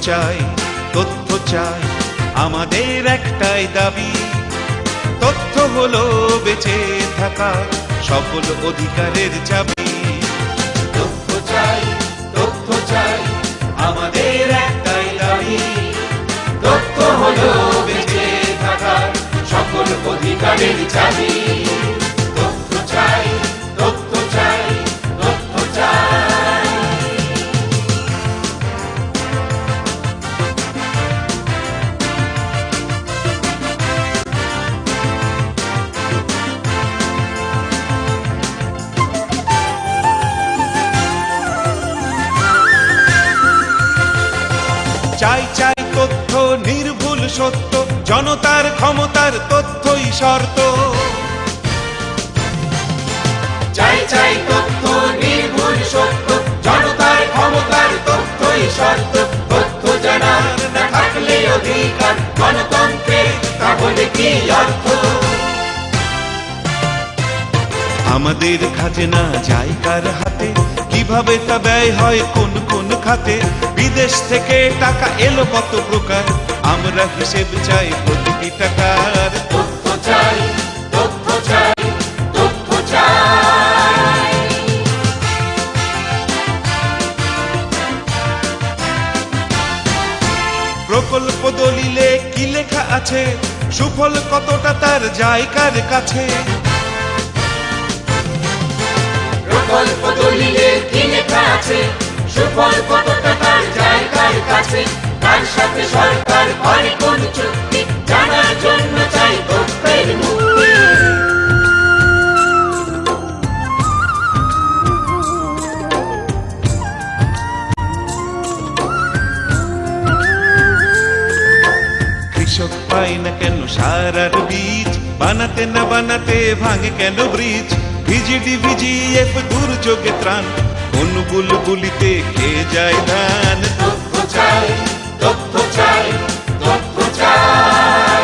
চাই, তথ্য চাই, আমাদের একটাই দাবি। তথ্য হলো বেঁচে থাকা সকল অধিকারের চাবি। তথ্য চাই, তথ্য চাই, আমাদের একটাই দাবি। তথ্য হলো বেঁচে থাকা সকল অধিকারের চাবি। তথ্য চাই, তথ্য চাই, তথ্য চাই। চাই চাই তথ্য, নির্ভুল সত্য, জনতার ক্ষমতার তথ্যই শর্ত। চাই চাই তথ্য, নির্ভুল সত্য, জনতার ক্ষমতার তথ্যই শর্ত। তথ্য জানার না থাকলে অধিকার গণতন্ত্রের, তাহলে কি অর্থ? আমাদের খাজনা যায় কার হাতে, কিভাবে তা ব্যয় হয় কোন কোন খাতে, বিদেশ থেকে টাকা এলো কত প্রকার, আমরা হিসেব চাই প্রতিটি টাকার। তথ্য চাই, তথ্য চাই, তথ্য চাই। প্রকল্প দলিলে কি লেখা আছে, সুফল কতটা তার যায় কার কাছে? প্রকল্প দলিলে কি লেখা আছে, সুফল কতটা তার যায় কার কাছে? কার সাথে সরকার করে কোন চুক্তি, জানার জন্য চাই তথ্যের মুক্তি। কৃষক পায় না কেন সার আর বীজ, বানাতে না বানাতে ভাঙে কেন ব্রিজ? ভিজিডি ভিজিএফ দুর্যোগে ত্রাণ, কোন বুলবুলিতে খেয়ে যায় ধান। তথ্য চাই, তথ্য চাই, তথ্য চাই।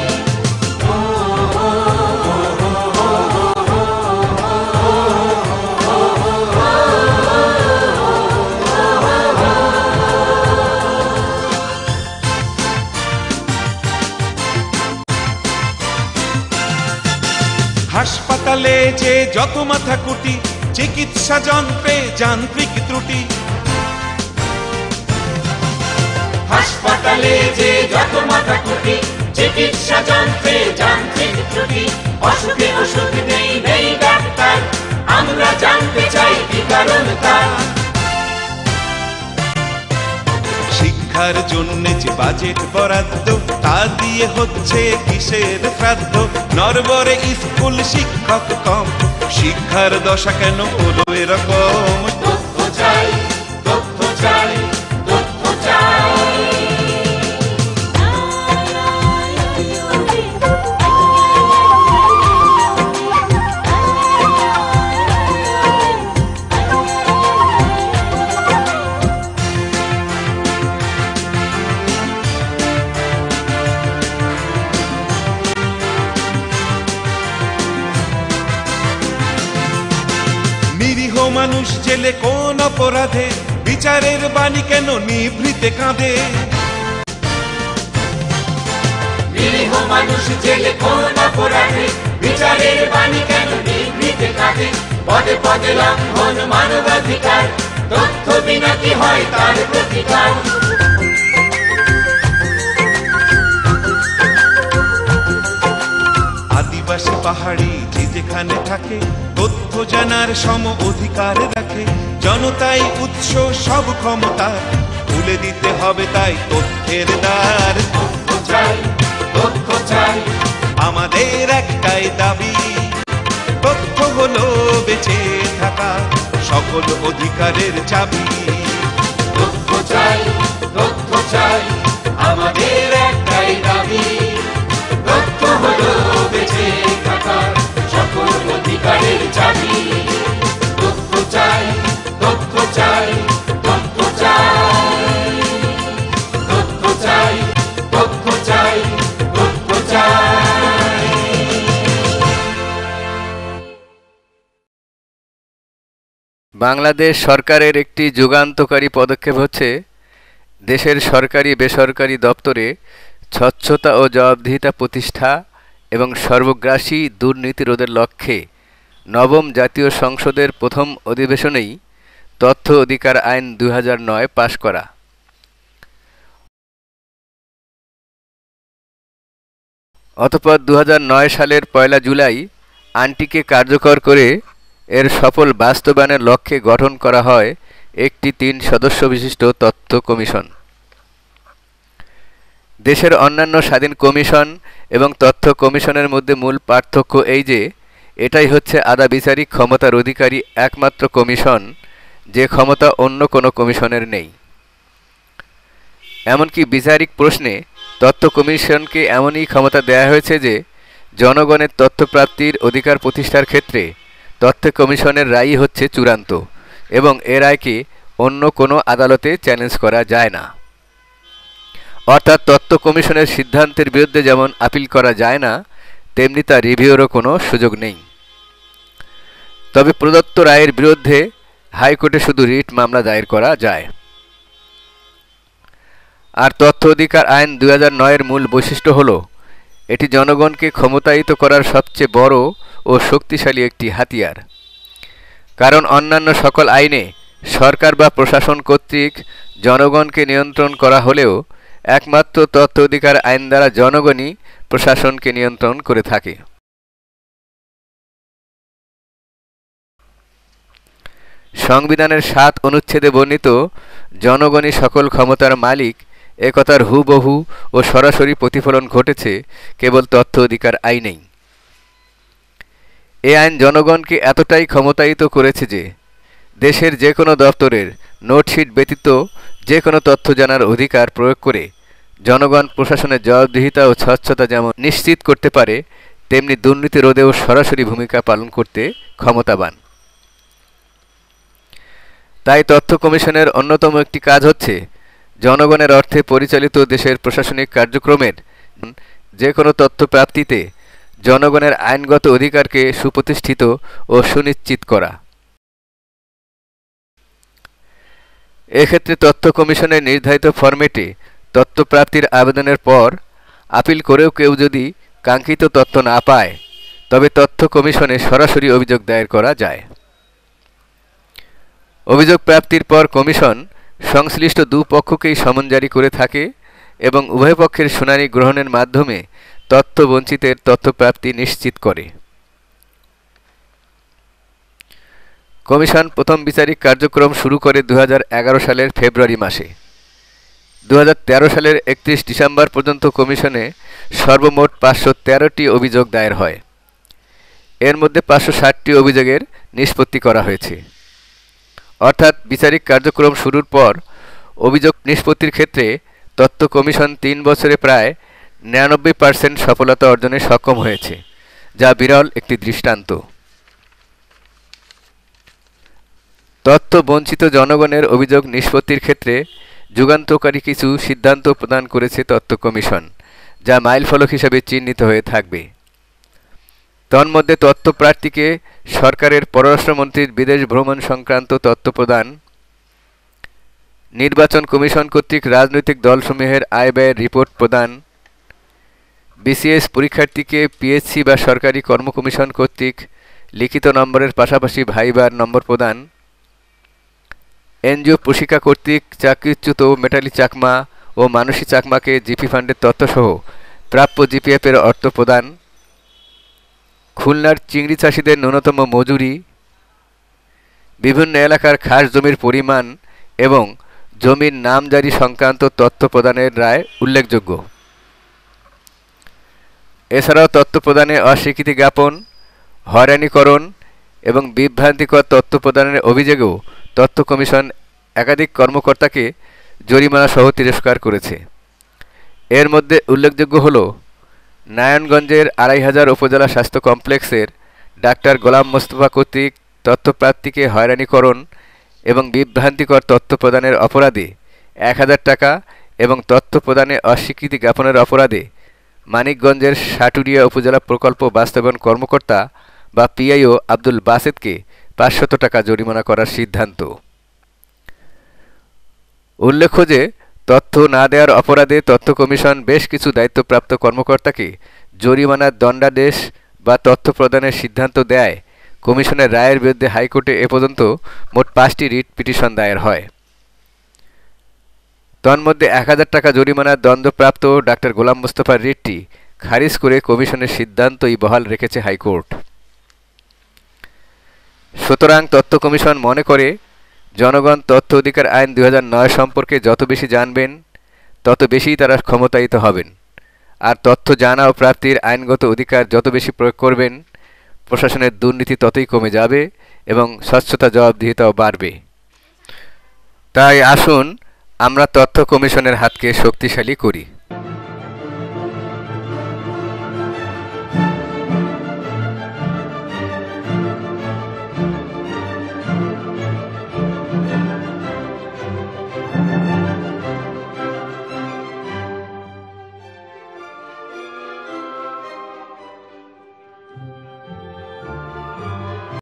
হাসপাতালে যে যত মাথাকুটি, চিকিৎসা যন্ত্রে যান্ত্রিক ত্রুটি। হাসপাতালে যে যত মাথাকুটি, চিকিৎসা যন্ত্রে যান্ত্রিক ত্রুটি। অসুখে ওষুধ নেই, নেই ডাক্তার, আমরা জানতে চাই কি কারণ তার। শিক্ষার জন্য যে বাজেট বরাদ্দ, তা দিয়ে হচ্ছে কিসের শ্রাদ্ধ? নরবরে স্কুল শিক্ষক কম, শিক্ষার দশা কেন হলো এরকম? তথ্য চাই, তথ্য চাই, তথ্য চাই। মানুষ জেলে কোন অপরাধে, বিচারের বাণী কেন নিভৃতে কাঁদে? নিরীহ মানুষ জেলে কোন অপরাধে, বিচারের বাণী কেন নিভৃতে কাঁদে? পদে পদে লঙ্ঘন মানবাধিকার, তথ্য বিনা কি হয় তার প্রতিকার? আদিবাসী পাহাড়ি যে যেখানে থাকে, তথ্য জানার সম অধিকার রাখে। জনতাই উৎস সব ক্ষমতা, খুলে দিতে হবে তাই তথ্যের দ্বার। তথ্য চাই, তথ্য চাই, আমাদের একটাই দাবি। তথ্য হলো বেঁচে থাকা সকল অধিকারের চাবি। তথ্য চাই, তথ্য চাই, আমাদের একটাই দাবি। তথ্য হলো বেঁচে থাকা সকল অধিকারের চাবি। তথ্য চাই, তথ্য চাই, তথ্য চাই, তথ্য চাই, তথ্য চাই, তথ্য চাই। বাংলাদেশ সরকারের একটি যুগান্তকারী পদক্ষেপ হচ্ছে দেশের সরকারি বেসরকারি দপ্তরে স্বচ্ছতা ও জবাবদিহিতা প্রতিষ্ঠা এবং সর্বগ্রাসী দুর্নীতি রোধের লক্ষ্যে নবম জাতীয় সংসদের প্রথম অধিবেশনেই তথ্য অধিকার আইন ২০০৯ পাশ করা। অতঃপর ২০০৯ সালের ১ জুলাই আইনটিকে কার্যকর করে এর সফল বাস্তবায়নের লক্ষ্যে গঠন করা হয় একটি ৩ সদস্য বিশিষ্ট তথ্য কমিশন। দেশের অন্যান্য স্বাধীন কমিশন এবং তথ্য কমিশনের মধ্যে মূল পার্থক্য এই যে এটাই হচ্ছে আধা বিচারিক ক্ষমতার অধিকারী একমাত্র কমিশন, যে ক্ষমতা অন্য কোনো কমিশনের নেই। এমনকি বিচারিক প্রশ্নে তথ্য কমিশনকে এমনই ক্ষমতা দেয়া হয়েছে যে জনগণের তথ্য প্রাপ্তির অধিকার প্রতিষ্ঠার ক্ষেত্রে তথ্য কমিশনের রায়ই হচ্ছে চূড়ান্ত এবং এ রায়কে অন্য কোনো আদালতে চ্যালেঞ্জ করা যায় না। অর্থাৎ তথ্য কমিশনের সিদ্ধান্তের বিরুদ্ধে যেমন আপিল করা যায় না, তেমনি তা রিভিউরও কোনো সুযোগ নেই। তবে প্রদত্ত রায়ের বিরুদ্ধে হাইকোর্টে শুধু রিট মামলা দায়ের করা যায়। আর তথ্য অধিকার আইন ২০০৯-এর মূল বৈশিষ্ট্য হল এটি জনগণকে ক্ষমতায়িত করার সবচেয়ে বড় ও শক্তিশালী একটি হাতিয়ার। কারণ অন্যান্য সকল আইনে সরকার বা প্রশাসন কর্তৃক জনগণকে নিয়ন্ত্রণ করা হলেও একমাত্র তথ্য অধিকার আইন দ্বারা জনগণই প্রশাসনকে নিয়ন্ত্রণ করে থাকে। সংবিধানের ৭ অনুচ্ছেদে বর্ণিত জনগণই সকল ক্ষমতার মালিক একথার হুবহু ও সরাসরি প্রতিফলন ঘটেছে কেবল তথ্য অধিকার আইনেই। এ আইন জনগণকে এতটাই ক্ষমতায়িত করেছে যে দেশের যে কোনো দপ্তরের নোটশিট ব্যতীত যে কোনো তথ্য জানার অধিকার প্রয়োগ করে জনগণ প্রশাসনের জবাবদিহিতা ও স্বচ্ছতা যেমন নিশ্চিত করতে পারে, তেমনি দুর্নীতি রোধেও সরাসরি ভূমিকা পালন করতে ক্ষমতাবান। তাই তথ্য কমিশনের অন্যতম একটি কাজ হচ্ছে জনগণের অর্থে পরিচালিত দেশের প্রশাসনিক কার্যক্রমের যে কোনো তথ্য প্রাপ্তিতে জনগণের আইনগত অধিকারকে সুপ্রতিষ্ঠিত ও সুনিশ্চিত করা। এক্ষেত্রে তথ্য কমিশনের নির্ধারিত ফরম্যাটে তথ্য প্রাপ্তির আবেদনের পর আপিল করেও কেউ যদি কাঙ্ক্ষিত তথ্য না পায়, তবে তথ্য কমিশনে সরাসরি অভিযোগ দায়ের করা যায়। অভিযোগ প্রাপ্তির পর কমিশন সংশ্লিষ্ট দুপক্ষকেই সমন জারি করে থাকে এবং উভয় পক্ষের শুনানি গ্রহণের মাধ্যমে তথ্য বঞ্চিতের তথ্য প্রাপ্তি নিশ্চিত করে। কমিশন প্রথম বিচারিক কার্যক্রম শুরু করে ২০১১ সালের ফেব্রুয়ারি মাসে। ২০১৩ সালের ৩১ ডিসেম্বর পর্যন্ত কমিশনে সর্বমোট ৫১৩টি অভিযোগ দায়ের হয়। এর মধ্যে ৫৬০টি অভিযোগের নিষ্পত্তি করা হয়েছে। অর্থাৎ বিচারিক কার্যক্রম শুরুর পর অভিযোগ নিষ্পত্তির ক্ষেত্রে তথ্য কমিশন ৩ বছরে প্রায় ৯৯% সফলতা অর্জনে সক্ষম হয়েছে, যা বিরল একটি দৃষ্টান্ত। তথ্য বঞ্চিত জনগণের অভিযোগ নিষ্পত্তির ক্ষেত্রে যুগান্তকারী কিছু সিদ্ধান্ত প্রদান করেছে তথ্য কমিশন, যা মাইলফলক হিসেবে চিহ্নিত হয়ে থাকবে। তন্মধ্যে তথ্য প্রার্থীকে সরকারের পররাষ্ট্রমন্ত্রীর বিদেশ ভ্রমণ সংক্রান্ত তথ্য প্রদান, নির্বাচন কমিশন কর্তৃক রাজনৈতিক দলসমূহের আয় ব্যয়ের রিপোর্ট প্রদান, বিসিএস পরীক্ষার্থীকে পিএসসি বা সরকারি কর্ম কমিশন কর্তৃক লিখিত নম্বরের পাশাপাশি ভাইবার নম্বর প্রদান, এনজিও প্রশিক্ষা কর্তৃক চাকরিচ্যুত মেটালি চাকমা ও মানসী চাকমাকে জিপি ফান্ডের তথ্যসহ প্রাপ্য জিপিএফের অর্থ প্রদান, খুলনার চিংড়ি চাষিদের ন্যূনতম মজুরি, বিভিন্ন এলাকার খাস জমির পরিমাণ এবং জমির নামজারি সংক্রান্ত তথ্য প্রদানের রায় উল্লেখযোগ্য। এছাড়াও তথ্য প্রদানে অস্বীকৃতি জ্ঞাপন, হয়রানিকরণ এবং বিভ্রান্তিকর তথ্য প্রদানের অভিযোগেও তথ্য কমিশন একাধিক কর্মকর্তাকে জরিমানা সহ তিরস্কার করেছে। এর মধ্যে উল্লেখযোগ্য হল নারায়ণগঞ্জের ২৫০০ উপজেলা স্বাস্থ্য কমপ্লেক্সের ডাক্তার গোলাম মোস্তফা কর্তৃক তথ্য প্রাপ্তিকে হয়রানিকরণ এবং বিভ্রান্তিকর তথ্য প্রদানের অপরাধে ১০০০ টাকা এবং তথ্য প্রদানে অস্বীকৃতি জ্ঞাপনের অপরাধে মানিকগঞ্জের সাটুরিয়া উপজেলা প্রকল্প বাস্তবায়ন কর্মকর্তা বা পিআইও আব্দুল বাসেতকে ৫০০ টাকা জরিমানা করার সিদ্ধান্ত। উল্লেখ্য যে তথ্য না দেওয়ার অপরাধে তথ্য কমিশন বেশ কিছু দায়িত্বপ্রাপ্ত কর্মকর্তাকে জরিমানার দণ্ডাদেশ বা তথ্য প্রদানের সিদ্ধান্ত দেয়। কমিশনের রায়ের বিরুদ্ধে হাইকোর্টে এ পর্যন্ত মোট 5টি রিট পিটিশন দায়ের হয়। তন্মধ্যে 1000 টাকা জরিমানার দণ্ডপ্রাপ্ত ডাক্তার গোলাম মোস্তফার রিটটি খারিজ করে কমিশনের সিদ্ধান্তই বহাল রেখেছে হাইকোর্ট। সুতরাং তথ্য কমিশন মনে করে, জনগণ তথ্য অধিকার আইন 2009 সম্পর্কে যত বেশি জানবেন তত বেশি তারা ক্ষমতায়িত হবেন। আর তথ্য জানা ও প্রাপ্তির আইনগত অধিকার যত বেশি প্রয়োগ করবেন, প্রশাসনের দুর্নীতি ততই কমে যাবে এবং স্বচ্ছতা জবাবদিহিতাও বাড়বে। তাই আসুন আমরা তথ্য কমিশনের হাতকে শক্তিশালী করি।